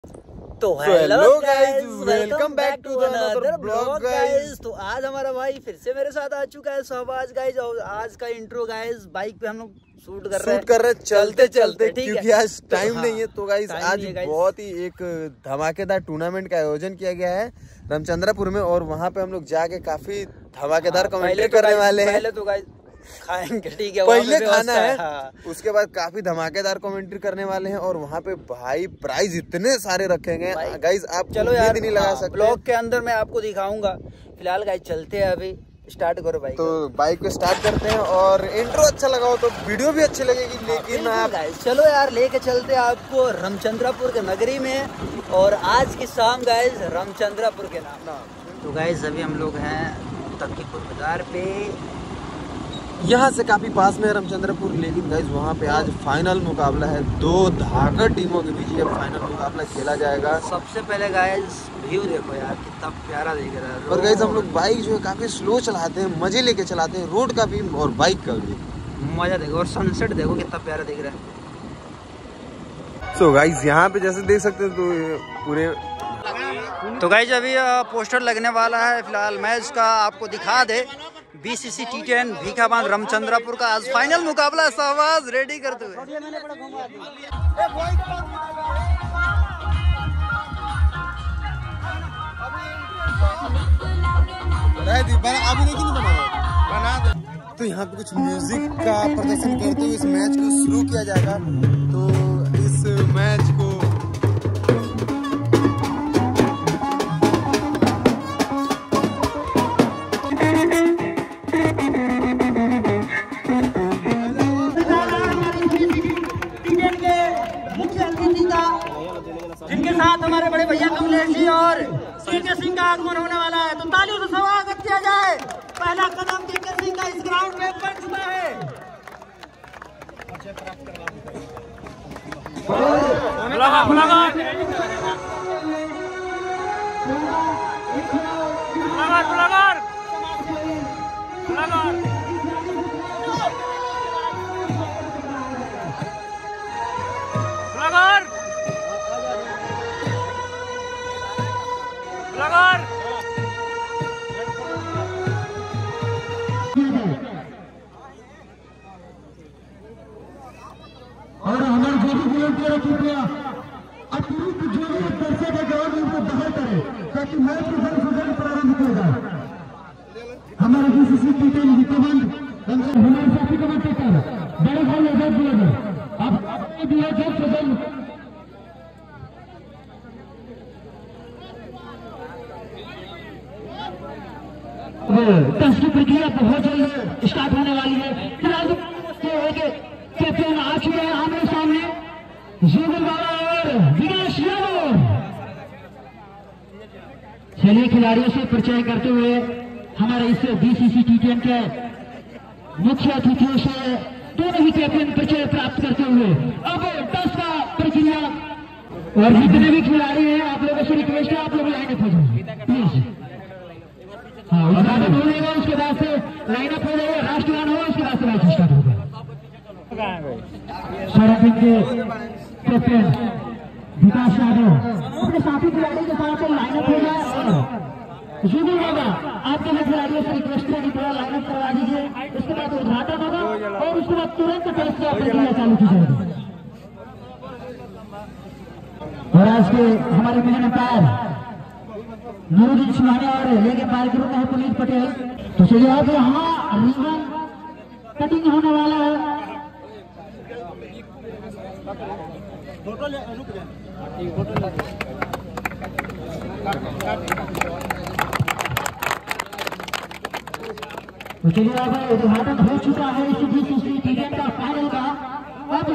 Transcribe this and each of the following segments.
तो hello guys, welcome back to another blog guys. तो आज हमारा भाई फिर से मेरे साथ आ चुका है शहबाज गाइस। और आज का इंट्रो गाइस बाइक पे हम लोग शूट कर रहे हैं चलते चलते, क्योंकि आज टाइम नहीं है। तो गाइस आज बहुत ही एक धमाकेदार टूर्नामेंट का आयोजन किया गया है रामचंद्रपुर में, और वहाँ पे हम लोग जाके काफी धमाकेदार कमेंट्री करने वाले हैं। पहले तो गाइस खाएंगे, ठीक है, पहले खाना है, उसके बाद काफी धमाकेदार कमेंट्री करने वाले हैं। और वहाँ पे भाई प्राइज इतने सारे रखेंगे गाइस, आप चलो यार नहीं लगा सकते। ब्लॉग के अंदर मैं आपको दिखाऊंगा। फिलहाल गाइस चलते हैं, अभी स्टार्ट करो बाइक। तो बाइक को स्टार्ट करते हैं, और इंट्रो अच्छा लगा हो तो वीडियो भी अच्छी लगेगी। लेकिन आप चलो यार लेके चलते हैं आपको रामचंद्रपुर के नगरी में, और आज की शाम गाइस रामचंद्रपुर के नाम। तो गाइस अभी हम लोग हैं तकीपुर बाजार पे, यहाँ से काफी पास में है रामचंद्रपुर। लेकिन गाइस वहाँ पे आज फाइनल मुकाबला है, दो धाकड़ टीमों के बीच ये फाइनल मुकाबला खेला जाएगा। सबसे पहले गाइस व्यू देखो यार, कितना प्यारा दिख रहा है। और गाइस हम लोग बाइक जो है काफी स्लो चलाते हैं, मजे लेके चलाते हैं, रोड का भी और बाइक का भी मजा देखो। और सनसेट देखो कितना प्यारा दिख रहा है। तो गाइस यहाँ पे जैसे देख सकते हैं तो पूरे तो गाइस अभी पोस्टर लगने वाला है। फिलहाल मैच का आपको दिखा दे, BCC T10 भीखाबाद रामचंद्रपुर का आज फाइनल मुकाबला। शहबाज रेडी करते हुए तो यहाँ पे कुछ म्यूजिक का प्रदर्शन करते हुए इस मैच को शुरू किया जाएगा। तो इस मैच को जिनके साथ हमारे बड़े भैया कमलेश जी और केके सिंह का आगमन होने वाला है, तो तालियों से स्वागत किया जाए। पहला कदम केके सिंह का इस ग्राउंड में पंच में है। और हमारे जो भी वॉलंटियर कृपया अतिरिक्त जो भी दर्शक है जवाब उनको बाहर करे, ताकि मैच को जल्द से जल्द प्रारंभ किया जाए। हमारे BCC T10 भीखाबाद हमारे साथी कमेंटेटर बड़े भाई आजाद बुलागर, अब भी है जल्द से जल्द टेस्ट की प्रक्रिया बहुत जल्द स्टार्ट होने वाली है। फिलहाल कैप्टन आ चुके हैं आमने सामने, जुगल बाबा और विनेश यादव। चलिए खिलाड़ियों से परिचय करते हुए हमारे इस BCC T10 के मुख्य अतिथियों से दोनों ही कैप्टन परिचय प्राप्त करते हुए अब टेस्ट का प्रक्रिया। और जितने भी खिलाड़ी हैं आप लोगों से रिक्वेस्ट है, आप लोग लाइन अप हो जाए प्लीज। हाँ उद्घाटन हो जाएगा, उसके बाद से लाइन अप हो जाएगा, राष्ट्रगान होगा, उसके बाद से मैच स्टार्ट होगा। सौरभ के कैप्टन विकास यादव अपने साथी खिलाड़ी के साथ लाइनअप हो जाए। जुगल बाबा आप दोनों खिलाड़ियों से रिक्वेस्ट है कि थोड़ा लाइनअप करवा दीजिए, उसके बाद उद्घाटन होगा और उसके बाद तुरंत टेस्ट की प्रक्रिया चालू की जाएगी। और आज के हमारे मेन अंपायर नूरुद्दीन सुहाने और लेके पार ग्रुप है पुनीत पटेल। तो चलिए अब यहाँ रिबन कटिंग होने वाला है। तो चलिए अब उद्घाटन हो चुका है इस BCC T10 का फाइनल का। अब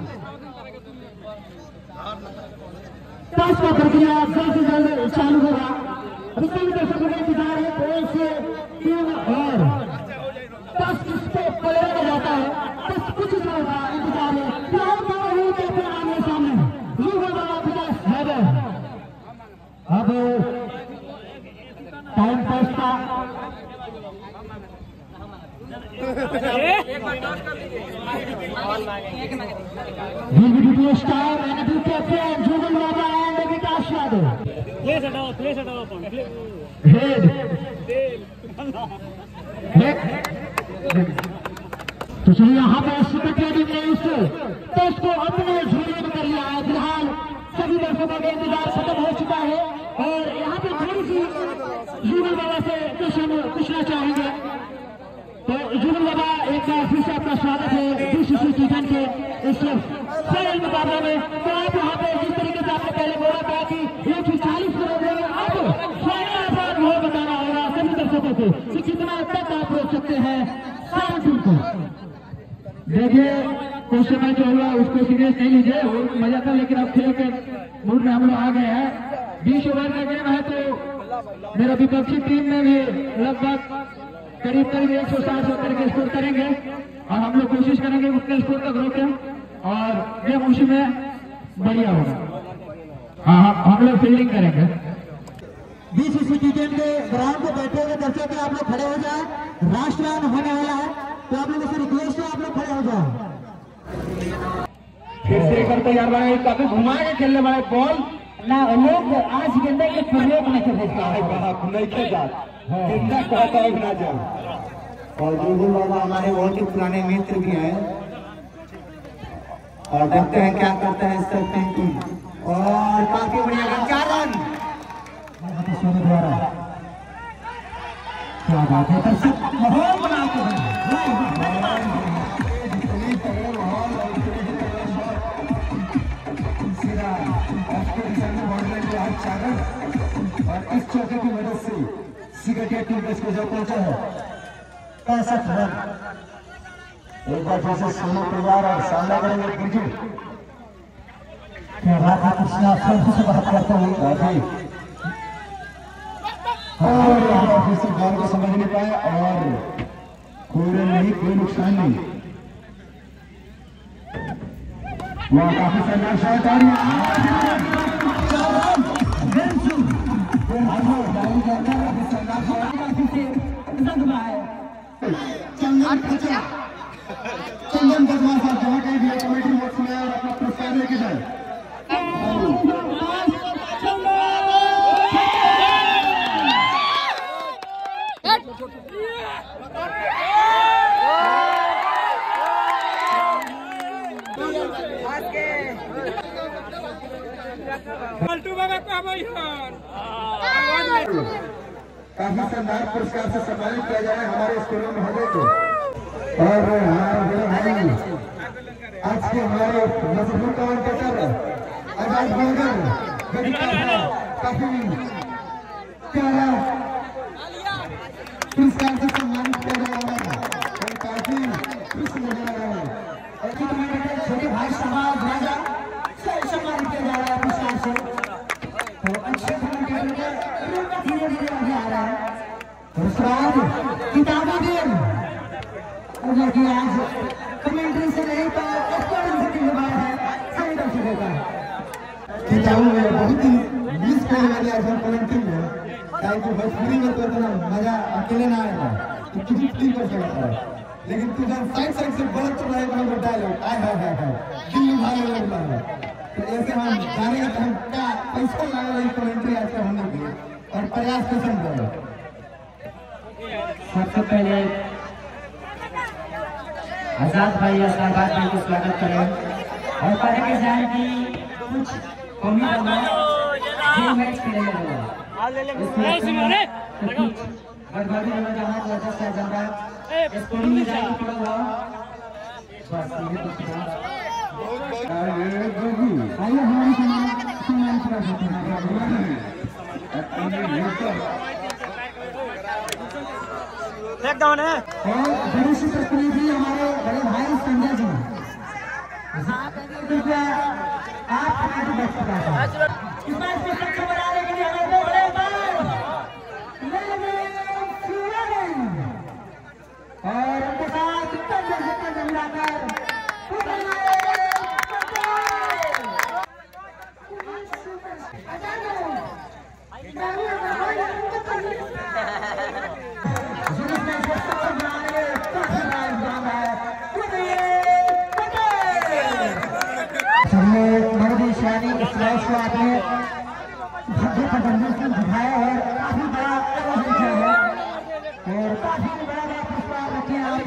टॉस का प्रक्रिया जल्द से जल्द चालू होगा। अभी सभी दर्शकों का इंतजार है, कौन से टीम और टॉस किसको पलटा जाता है, टॉस कुछ नहीं होगा, इंतजार है। आमने सामने जुगल बाबा विकास यादव। अब टाइम पास का स्टार जुगल बाबा तो तो चलिए यहाँ पे तो उसको अपने झूले में कर लिया है। फिलहाल सभी दर्शकों का इंतजार खत्म हो चुका है और यहाँ पे थोड़ी सी जुगल बाबा से पूछना चाहेंगे। तो जुगल बाबा एक बार फिर से आपका स्वागत है बीसीसी टी10 के इस फाइनल मुकाबले में। तो आप यहाँ पे जिस तरीके से आपने पहले बोला था कि 140 करोड़ अब फाइनल आपको अनुभव बताना होगा सभी दर्शकों को कि कितना तक आप रोक सकते हैं साउंड को। देखिए कुछ समय जो हुआ उसको सीरियस नहीं लीजिए, मजा था, लेकिन अब खेल के मूड में हम लोग आ गए हैं। 20 ओवर का गेम है तो मेरा विपक्षी टीम में भी लगभग करीब 160-70 के स्कोर करेंगे और हम लोग कोशिश करेंगे उतने स्कोर तक रोकें और गेम उसी में बढ़िया होगा। हाँ हम लोग फील्डिंग करेंगे। बीसीसी टी10 के ग्राउंड पे बैठे हुए दर्शक आप लोग खड़े हो जाए, राष्ट्रगान होने वाला है तो आप लोगों से रिक्वेस्ट है आप लोग खड़े हो जाओ। फिर से करते यार भाई काफी घुमा के खेलने वाले बॉल ना लोग आज गेंदा के प्रयोग नहीं कर सकते नहीं खेल जाता गेंदा कहता है ना जाओ। और जुगुल बाबा हमारे बहुत ही पुराने मित्र भी हैं और देखते हैं क्या करते हैं इस पेंटिंग और काफी बढ़िया रन 4 रन द्वारा। क्या बात है दर्शक माहौल बनाते हैं और इस चौके की मदद से सिकटिया टीम को जो पहुंचा है 65 रन। एक बार फिर से सोनू परिवार और सामना करेंगे गुंजू। राधा कृष्णा फिर से बात करते हुए और यहाँ फिर से बॉल को समझ नहीं पाए और कोई रन नहीं, कोई नुकसान नहीं। वहाँ काफी शानदार शॉट चंदन बदमाश साहब जहाँ कहीं भी कमेटी बॉक्स में और अपना पुरस्कार लेके जाए। काफी शानदार पुरस्कार से सम्मानित किया जा रहा है हमारे स्कूलों महोदय को और हमारे भाई आज के हमारे मजबूत कमेंटेटर आजाद बंगर काफी प्यारा पुरस्कार से सम्मानित किया जा रहा है और काफी खुश नजर आ रहा है। और छोटे भाई समाज राजा से सम्मानित किया जा रहा है पुरस्कार से। तो अच्छे धीरे धीरे आगे आ रहा है किताबी गेम आज कमेंट्री से नहीं तो सही दर्शकों का किताबों में बहुत ही मिस करने वाली आज हम कमेंट्री में कि भोजपुरी में तो इतना मजा अकेले ना आएगा तो किसी टीम कर सकता है, लेकिन तू जब साइड से गलत तो रहेगा हम डायलॉग आए दिल निभाने वाला तो ऐसे हम जानेंगे तो हम क्या पैसा लगा रही कमेंट्री आज का होने की और प्रयास कैसे करें। सबसे पहले आजाद भाई को स्वागत करें और करेंगे जाए कि कुछ कमी मैच खेलेंगे गड़बड़ी जहाँ वजह से जनता स्कोरिंग में जाएगी पड़ा हुआ बस आइए हमारी सम्मान करा सकते हैं। ब्रेकडाउन है और बड़ी सी प्रतिनिधि हमारे बड़े भाई संजय जी आप बैठ चुका था इस बार से बनाने के लिए हमारे दो बड़े भाई और उनके साथ उत्तर मिलाकर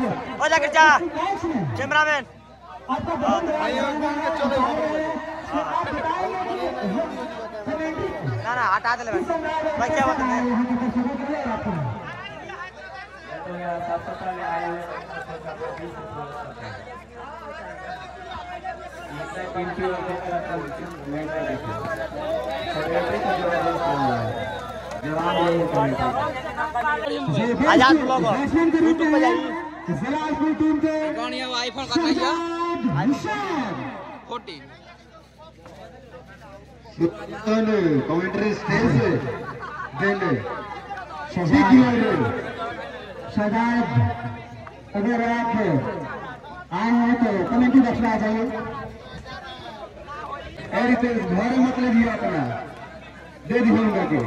और जाकर जा कैमरामैन ना हटा दे भाई क्या बात है आजाद ब्लॉगर यूट्यूब पे जाइए आईफोन का 14 कमेंट्री स्टेज देने शायद अगर आप आए हैं तो कमेंट्री रखना चाहिए घर मतलब ये अपना दे दिया के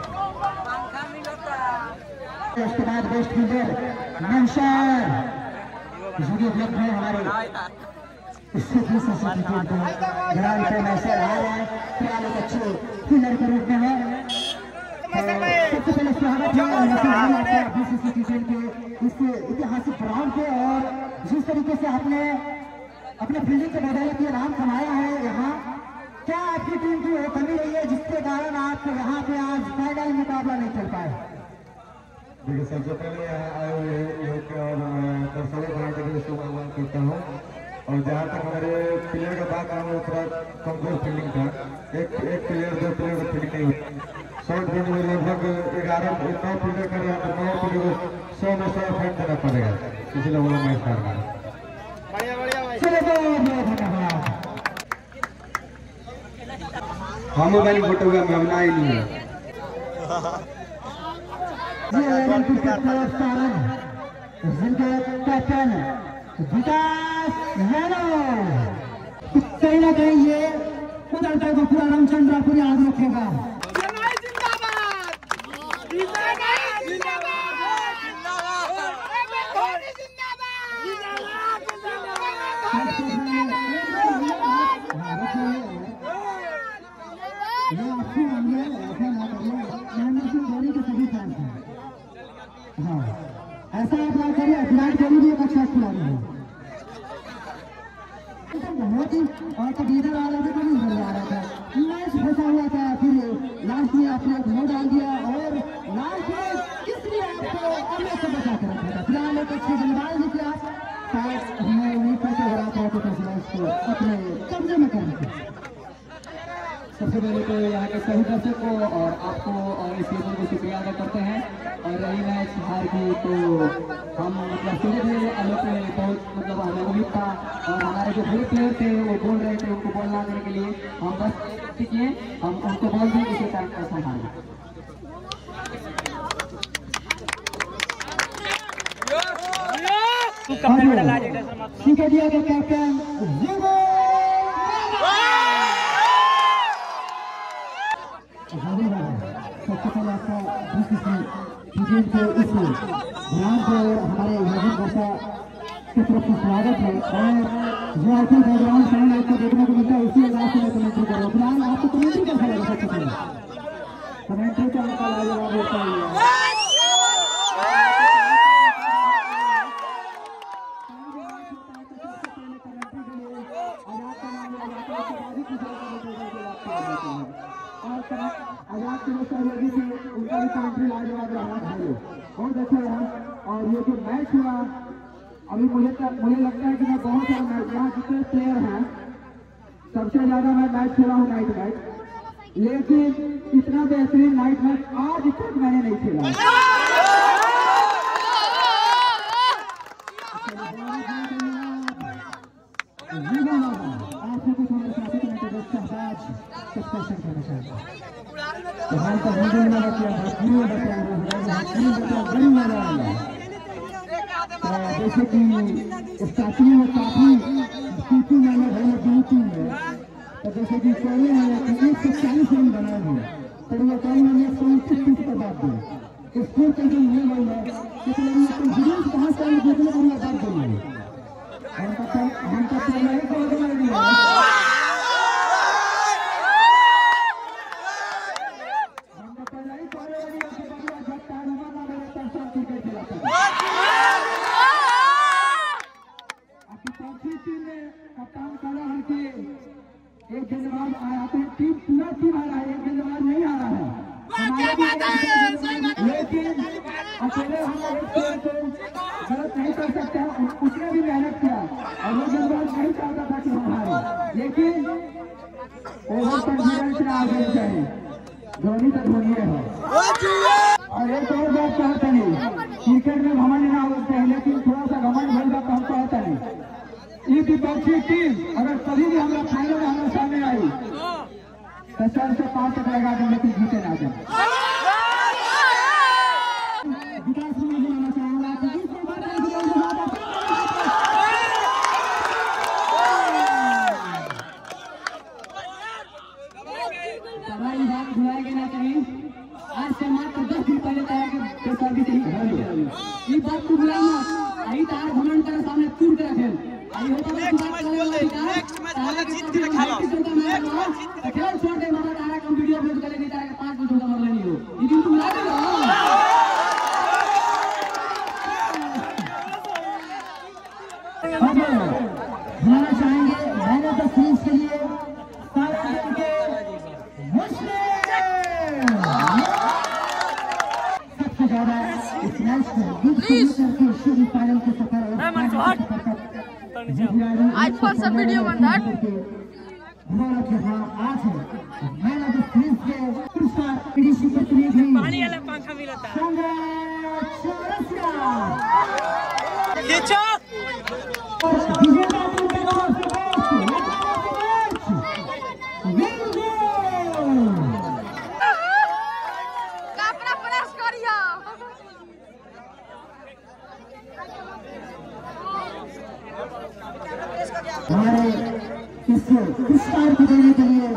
उसके बाद बेस्ट फील्डर नौशाद जो कि उपलब्ध है हमारे ग्राउंड पे नौशाद आ रहा है फिलहाल एक अच्छे फील्डर के रूप में है सबसे पहले स्वागत है बीसीसी टी20 के इस ऐतिहासिक ग्राउंड पे और जिस तरीके से आपने अपने फील्डिंग के बदौलत ये नाम कमाया है यहाँ क्या आपकी टीम की वो कमी रही है जिसके कारण आप यहाँ पे आज फाइनल मुकाबला नहीं खेल पाए? देखिए सबसे पहले यहाँ आए हुए लोग और दर्शकों को शुभकामनाएं करता हूँ और जहाँ तक हमारे प्लेयर का बात है वो थोड़ा कमजोर फील्डिंग था एक प्लेयर 2 प्लेयर का फील्डिंग नहीं होती शॉर्ट गेंद में लगभग 11 9 फील्डर कर रहे हैं तो 9 फील्डर को 100 में 100 फेंक देना पड़ेगा इसलिए वो मैच हारना है। हम मोबाइल फोटो का भावना ही नहीं है कैप्टन विकास यादव कहीं ना कहीं ये उधर को पूरा रामचंद्रपुर याद रखेगा। ऐसा अप्लाई करिए विराट कोहली भी एक अच्छा खिलाड़ी है बहुत ही और कबीर वाला भी नहीं बन रहा था मैच फंसा हुआ था फिर लास्ट में आपने एक नो डाल दिया और लास्ट में इसलिए आपको अमृत से बचा कर रखा था फिलहाल एक अच्छे गेंदबाज भी किया शायद हमें उम्मीद करते हुए आप को अपने कब्जे में कर रखे। सबसे पहले तो यहाँ के सभी दर्शकों को और आपको और इस टीम को शुक्रिया अदा करते हैं और रही मैच हार की तो हम मतलब सीधे थे बहुत मतलब हमें उम्मीद था और हमारे जो बड़े प्लेयर थे वो बोल रहे थे उनको बॉल ना करने के लिए हम बस किए हम उनको बॉल दी इसी टाइम ऐसा हार ठीक है दिया गया कैप्टन सबसे पहले आपका बीसीसी टी20 के इस ग्राउंड पर हमारे योजन वर्षा की तरफ से स्वागत है और जो आपको बैकग्राउंड साउंड आपको देखने को मिलता है इसी अंदाज से मैं कमेंट्री कर रहा हूँ। फिलहाल आपको कमेंट्री कैसा लगा सबसे पहले कमेंट्री का आपका लाजवाब होता है आजाद की लगी थी उनका भी कमेंट्री लाजवाब रहा भाई बहुत अच्छा रहा और ये जो मैच हुआ अभी मुझे लगता है कि मैं बहुत सारा मैच यहाँ जितने प्लेयर हैं सबसे ज्यादा मैं मैच खेला हूँ नाइट मैच लेकिन इतना बेहतरीन नाइट मैच आज तक मैंने नहीं खेला। आपसे कुछ हमारे साथी जैसे कि स्टार्टिंग में काफी स्थिति मैंने भले जीती है तो जैसे कि पहले है 140 रन बनाए हैं तो ये कहीं मैंने 129 पर बात दी स्कोर कहीं नहीं बन है लेकिन कॉन्फिडेंस कहाँ से देखने को बात देंगे हम तो पहले ही कॉल कर रहे हैं लेकिन अकेले हम एक प्लेयर को गलत नहीं कर सकते हैं। उसने भी मेहनत किया और वो गेंदबाज नहीं चाहता था कि हम हारे, लेकिन ओवर कॉन्फिडेंस से आगे चाहिए। धोनी तो धोनी है। और एक और बात कहता नहीं, क्रिकेट में घमंड ना होता है, लेकिन थोड़ा सा घमंड भर जाता हम कहता नहीं। ये विपक्षी टीम अगर कभी भी हमारा फाइनल में हमारे सामने आई तो 4 से 5 तक लगा देंगे, लेकिन जीते ना जाए। विकास में बोलना चाहूंगा कि हमारी बात भुलाएगी ना कहीं। आज से मात्र 10 दिन पहले तैयार ये बात को भुलाइए। आई तार घमंड कर सामने टूट के रखे। आई होता है खेल छोड़ दे मारा तारा कम वीडियो अपलोड करेगी, तारा के 5 मिनट का मर नहीं हो, लेकिन तुम ला दे। बुलाना चाहेंगे मैन ऑफ द सीरीज के लिए सबसे ज्यादा इस मैच में फाइनल के सफर आज फॉर सब वीडियो बन रहा है। भारत यहाँ आज मैन ऑफ द सीरीज के पुरस्कार पीडीसी प्रतिनिधि पानी वाला पंखा मिला था। विजेता टीम के नाम से कपड़ा प्रेस करियो। हमारे इस पुरस्कार को देने के लिए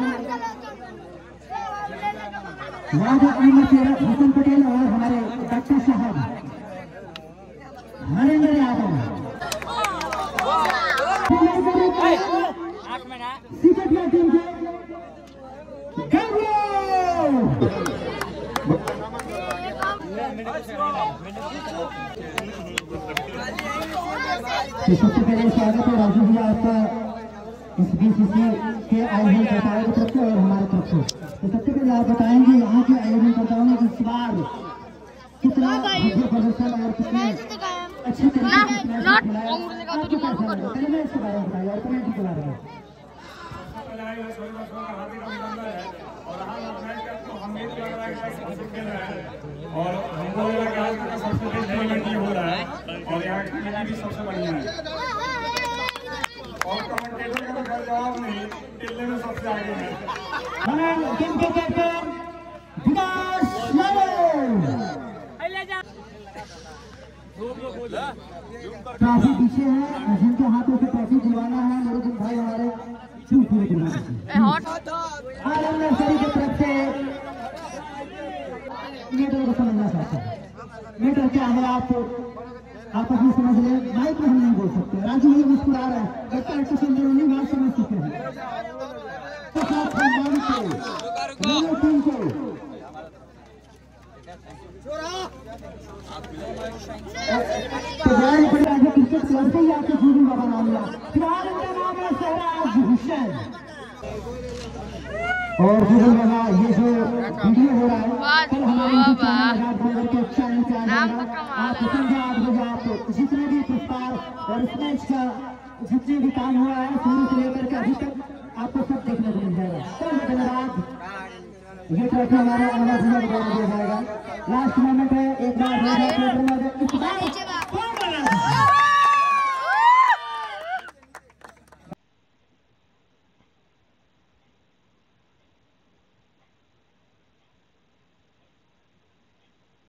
यादव अहमद हसन पटेल और हमारे डॉक्टर साहब नरेंद्र यादव सिकटिया टीम के सबसे पहले स्वागत है राजू भैया आपका इस बीसीसी के आयोजनकर्ताओं की तरफ से और हमारे तरफ से। तो सबसे पहले आप बताएंगे यहाँ के आयोजनकर्ताओं ने इस बार कितना प्रदर्शन और कितने अच्छे तरीके से पहले मैं इसके बारे में बताइए और कमेंट के बारे में। और हमको लगा कि आज का सबसे बेस्ट डेवलपमेंट हो रहा है और यहाँ की भी सबसे बढ़िया है। और कमेंटेटर का तो घर जवाब नहीं, टिल्ले में सबसे आगे है। टीम के कैप्टन विकास यादव ट्रॉफी पीछे है, जिनके हाथों से ट्रॉफी दिलवाना है मेरे दिन भाई हमारे आलम नर्सरी की तरफ से मीटर को समझना चाहते हैं। मीटर क्या है आप अपनी समझ लें, माइक में हम नहीं बोल सकते। राजू ये मुस्कुरा रहे हैं, लगता है कि नहीं बात समझ चुके हैं। टीम को क्रिकेट क्लब से ही आपके जीवन बाबा नाम लिया। फिलहाल इनका नाम है सहराज हुसैन। और जीवन बाबा ये जो वीडियो हो रहा है कल हमारे चैनल पे आ जाएगा। आप पंजाब गुजरात जितने भी पुरस्कार और इस मैच का जितने भी काम हुआ है शुरू से लेकर के अभी तक आपको सब देखने को मिल जाएगा। धन्यवाद। ये ट्रॉफी हमारे अनवर दिया जाएगा। लास्ट मोमेंट है, एक बार